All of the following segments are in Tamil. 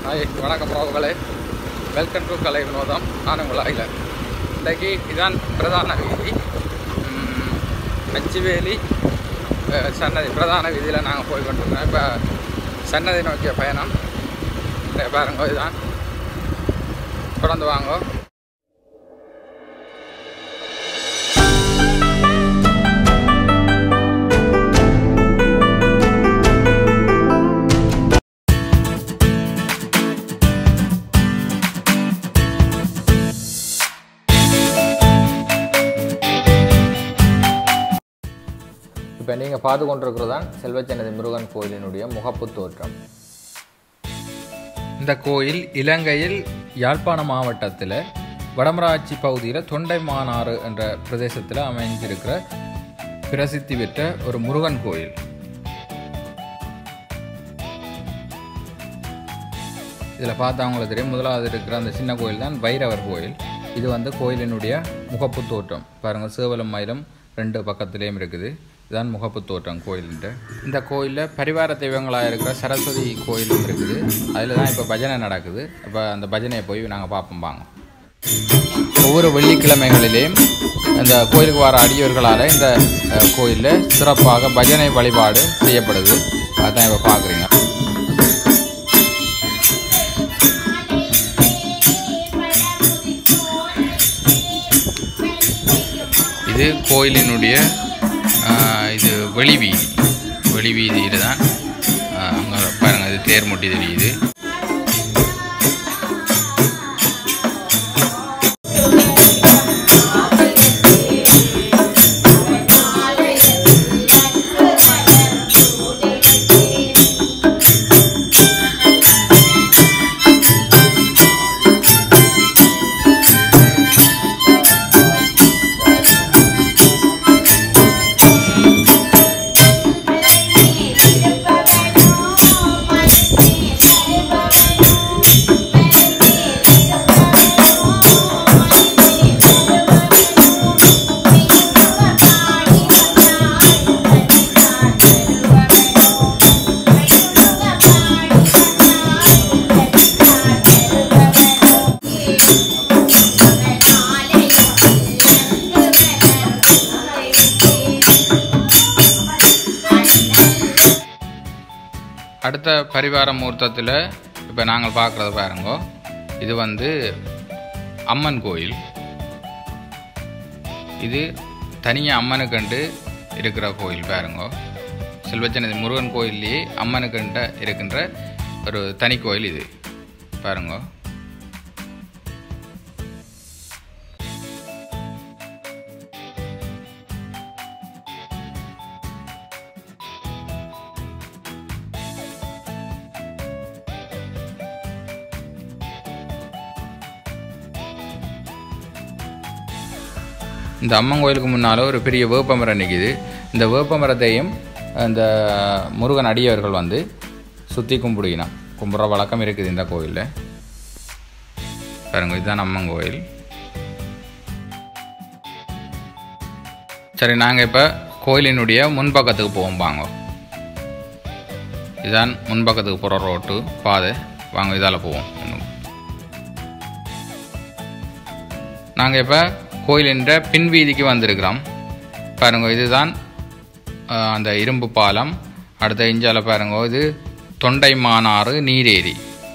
ஹாய் வணக்கம் ப்ரோக்களே, வெல்கம் டு கலை வினோதம். நான் உங்கள் ஆயிலர். இன்றைக்கி இதான் பிரதான வீதி, அச்சுவேலி சன்னதி பிரதான வீதியில் நாங்கள் போய் கொண்டிருக்கோம். இப்போ சன்னதி நோக்கிய பயணம் பாருங்க, இதுதான். தொடர்ந்து வாங்க. இப்போ நீங்கள் பார்த்து கொண்டிருக்கிறது தான் செல்வச்சன்னதி முருகன் கோயிலினுடைய முகப்பு தோற்றம். இந்த கோயில் இலங்கையில் யாழ்ப்பாண மாவட்டத்தில் வடமராட்சி பகுதியில் தொண்டைமானாறு என்ற பிரதேசத்தில் அமைஞ்சிருக்கிற பிரசித்தி பெற்ற ஒரு முருகன் கோயில். இதில் பார்த்தவங்களுக்கு தெரியும், முதலாவது இருக்கிற அந்த சின்ன கோயில் தான் பைரவர் கோயில். இது வந்து கோயிலினுடைய முகப்பு தோற்றம். பாருங்கள், சேவலும் மயிலும் ரெண்டு பக்கத்துலேயும் இருக்குது. இதுதான் முகப்பு தோற்றம் கோயிலுன்ட்டு. இந்த கோயிலில் பரிவார தெய்வங்களாக இருக்கிற சரஸ்வதி கோயிலும் இருக்குது. அதில் தான் இப்போ பஜனை நடக்குது. இப்போ அந்த பஜனையை போய் நாங்கள் பார்ப்போம் வாங்க. ஒவ்வொரு வெள்ளிக்கிழமைகளிலேயும் இந்த கோயிலுக்கு வர அடியவர்களால் இந்த கோயிலில் சிறப்பாக பஜனை வழிபாடு செய்யப்படுது. அதுதான் இப்போ பார்க்குறீங்க. இது கோயிலினுடைய இது வெளிவீதியில் தான் அங்கே பாருங்கள், இது தேர் முட்டி தெரியுது. அடுத்த பரிவார முகூர்த்தத்தில் இப்போ நாங்கள் பார்க்குறது பாருங்க, இது வந்து அம்மன் கோயில். இது தனியாக அம்மனுக்கண்டு இருக்கிற கோயில் பாருங்க. செல்வச்சன்னதி முருகன் கோயில்லையே அம்மனுக்கண்ட இருக்கின்ற ஒரு தனி கோயில் இது பாருங்க. இந்த அம்மன் கோயிலுக்கு முன்னால் ஒரு பெரிய வேப்பமரம் நிற்கிது. இந்த வேப்பமரத்தையும் இந்த முருகன் அடியவர்கள் வந்து சுற்றி கும்பிடுற வழக்கம் இருக்குது இந்த கோயிலில் பாருங்க. இதுதான் அம்மன் கோயில். சரி, நாங்கள் இப்போ கோயிலினுடைய முன்பக்கத்துக்கு போவோம் வாங்க. இதுதான் முன்பக்கத்துக்கு போகிற ரோட்டு பாதை. வாங்க, இதால் போவோம். நாங்கள் இப்போ கோயிலின் பின்வீதிக்கு வந்திருக்கிறோம் பாருங்க. இதுதான் அந்த இரும்பு பாலம். அடுத்த இஞ்சால பாருங்க, இது தொண்டைமானாறு நீரேரி.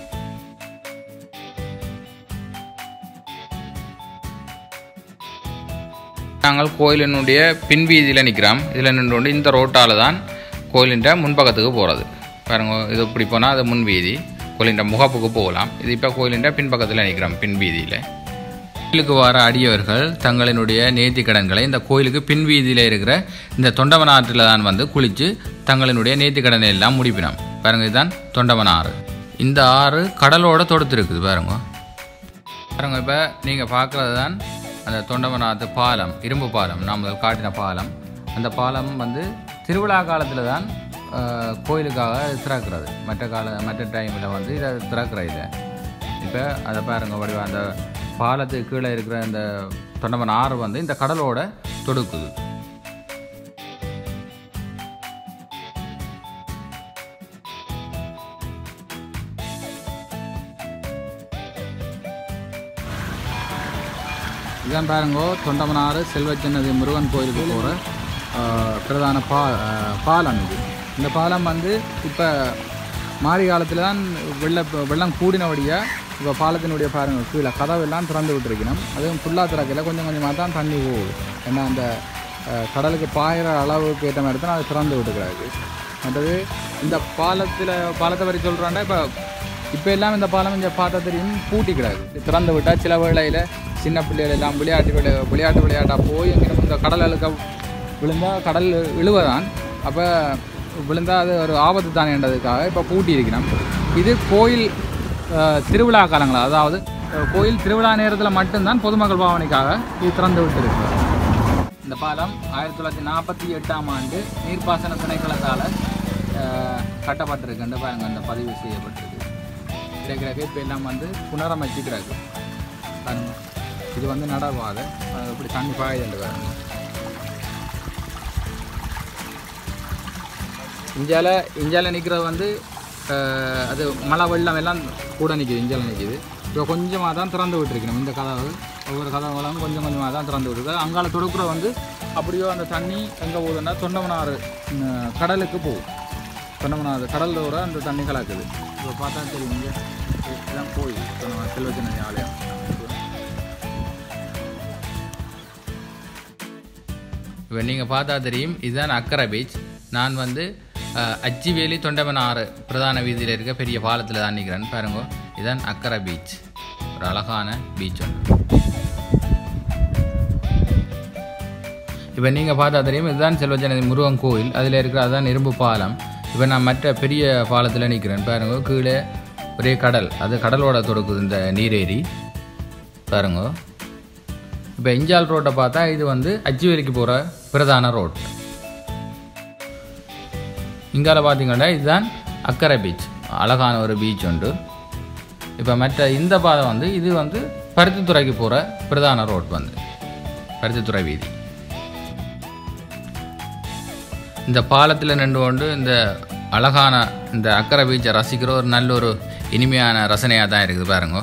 நாங்கள் கோயிலினுடைய பின்வீதியில் நிற்கிறோம். இதில் நின்று இந்த ரோட்டால் தான் கோயிலின் முன்பக்கத்துக்கு போகிறது பாருங்க. இது இப்படி போனால் அது முன்வீதி, கோயிலின் முகப்புக்கு போகலாம். இது இப்போ கோயிலின் பின்பக்கத்தில் நிற்கிறோம் பின்வீதியில். கோயிலுக்கு வர அடியவர்கள் தங்களினுடைய நேர்த்தி கடன்களை இந்த கோயிலுக்கு பின்வீதியில் இருக்கிற இந்த தொண்டமனாற்றில் தான் வந்து குளித்து தங்களினுடைய நேர்த்தி கடனை எல்லாம் முடிப்பினோம் பாருங்க. இதுதான் தொண்டமனாறு. இந்த ஆறு கடலோட தொடுத்துருக்குது பாருங்க. இப்போ நீங்கள் பார்க்குறது தான் அந்த தொண்டமனாற்று பாலம், இரும்பு பாலம், நாம் காட்டின பாலம். அந்த பாலம் வந்து திருவிழா காலத்தில் தான் கோயிலுக்காக திறக்கிறது. மற்ற டைமில் வந்து இதை திறக்கிறது. இப்போ அதை பாருங்க வடிவா, அந்த பாலத்துக்கு கீழே இருக்கிற இந்த தொண்டமனாறு வந்து இந்த கடலோட தொடுக்குது. இதான் பாருங்கோ தொண்டமனாறு செல்வச்சன்னதி முருகன் கோயிலுக்கு போகிற பிரதான பாலம் இது. இந்த பாலம் வந்து இப்போ மாரி காலத்தில் தான் வெள்ளம் கூடினபடியாக இப்போ பாலத்தினுடைய பாருங்கள் கீழே கதவெல்லாம் திறந்து விட்டுருக்கணும். அதுவும் ஃபுல்லாக திறக்கல, கொஞ்சம் கொஞ்சமாக தான் தண்ணி போகுது. ஏன்னா அந்த கடலுக்கு பாயிற அளவுக்கு ஏற்ற மாதிரி தான் அது திறந்து விட்டுக்கிறாரு. மற்றது இந்த பாலத்தை வரை சொல்கிறாண்டா இப்போ எல்லாம் இந்த பாலம் இங்கே பார்த்தா தெரியும் பூட்டிக்கிறாரு. திறந்து விட்டால் சில வேளையில் சின்ன பிள்ளைகள் எல்லாம் விளையாட்டாக போய் எங்கே இந்த கடலுக்கு விழுந்தால் கடல் இழுவதான், அப்போ விழுந்தால் அது ஒரு ஆபத்து தானேன்றதுக்காக இப்போ பூட்டி இருக்கணும். இது கோயில் திருவிழா காலங்கள், அதாவது கோயில் திருவிழா நேரத்தில் மட்டும்தான் பொதுமக்கள் பாவனைக்காக இது திறந்து விட்டு இருக்கு. இந்த பாலம் 1948ஆம் ஆண்டு நீர்ப்பாசன திணைக்களத்தால் கட்டப்பட்டிருக்குன்னு பாருங்க, அந்த பதிவு செய்யப்பட்டிருக்கு. இருக்கிற இப்போ எல்லாம் வந்து புனரமைச்சிக்கிறாங்க பாருங்க. இது வந்து நடவாத இப்படி தண்ணி பாயுது பாருங்க. இஞ்சால நிற்கிறது வந்து அது மழை வெள்ளம் எல்லாம் கூட நிற்கிது, இஞ்சால நிற்கிது. இப்போ கொஞ்சமாக தான் திறந்து விட்டுருக்கணும். இந்த கதவு ஒவ்வொரு கதவுகளும் கொஞ்சம் கொஞ்சமாக தான் திறந்து விட்டுருக்கு. அங்கால தொடுப்புற வந்து அப்படியோ அந்த தண்ணி எங்கே போகுதுன்னா தொண்டமனாறு கடலுக்கு போகும். தொண்டமனாறு கடலோட அந்த தண்ணி கலக்குது. இப்போ பார்த்தா தெரியும், இங்கே எல்லாம் போய் செல்வச்சன்னதி ஆலயம். இப்போ நீங்கள் பார்த்தா தெரியும், இதுதான் அக்கரை பீச். நான் வந்து அச்சிவேலி தொண்டமனாறு பிரதான வீதியில் இருக்க பெரிய பாலத்தில் தான் நிற்கிறேன் பாருங்க. இதுதான் அக்கரை பீச், ஒரு அழகான பீச் ஒன்று. இப்போ நீங்கள் பார்த்தா தெரியும், இதுதான் செல்வச்சன்னதி முருகன் கோயில். அதில் இருக்கிற அதுதான் இரும்பு பாலம். இப்போ நான் மற்ற பெரிய பாலத்தில் நிற்கிறேன் பாருங்க. கீழே ஒரே கடல், அது கடலோட தொடுக்குது இந்த நீரேரி பாருங்க. இப்போ இஞ்சால் ரோட்டை பார்த்தா இது வந்து அச்சிவேலிக்கு போகிற பிரதான ரோட். இங்கால பார்த்தீங்கன்னா இதுதான் அக்கரை பீச், அழகான ஒரு பீச் உண்டு. இப்போ மற்ற இந்த பாதை வந்து இது வந்து பருத்தித்துறைக்கு போகிற பிரதான ரோட் வந்து பருத்தித்துறை வீதி. இந்த பாலத்தில் நின்று கொண்டு இந்த அழகான இந்த அக்கரை பீச்சை ரசிக்கிற ஒரு நல்ல ஒரு இனிமையான ரசனையாக தான் இருக்குது பாருங்க.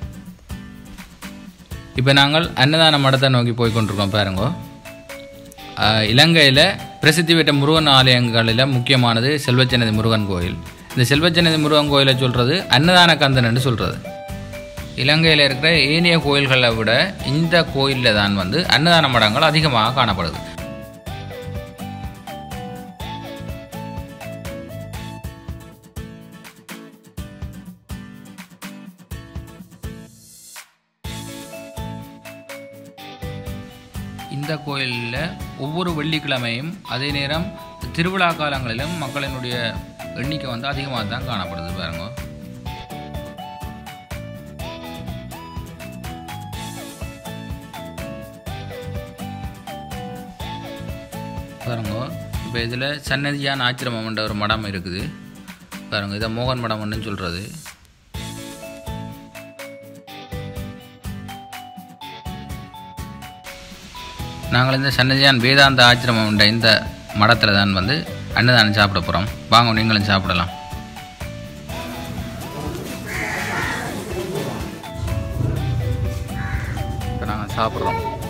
இப்போ நாங்கள் அன்னதான மடத்தை நோக்கி போய் கொண்டிருக்கோம் பாருங்க. இலங்கையில் பிரசித்தி பெற்ற முருகன் ஆலயங்களில் முக்கியமானது செல்வச்சன்னதி முருகன் கோயில். இந்த செல்வச்சன்னதி முருகன் கோயிலை சொல்கிறது அன்னதான கந்தன் என்று சொல்கிறது. இலங்கையில் இருக்கிற ஏனைய கோயில்களை விட இந்த கோயிலில் தான் வந்து அன்னதான மடங்கள் அதிகமாக காணப்படுது. இந்த கோயிலில் ஒவ்வொரு வெள்ளிக்கிழமையும் அதே நேரம் திருவிழா காலங்களிலும் மக்களினுடைய எண்ணிக்கை வந்து அதிகமாக தான் காணப்படுது பாருங்க. பாருங்க, இப்போ இதில் சன்னதியான ஆச்சிரமம்ன்ற ஒரு மடம் இருக்குது பாருங்க. இதை மோகன் மடம்னு சொல்கிறது. நாங்கள் இந்த சன்னதியான் வேதாந்த ஆச்சிரமம் உண்ட இந்த மடத்தில் தான் வந்து அன்னதானம் சாப்பிட போகிறோம். வாங்க, நீங்களும் சாப்பிடலாம். இப்போ நாங்கள் சாப்பிட்றோம்.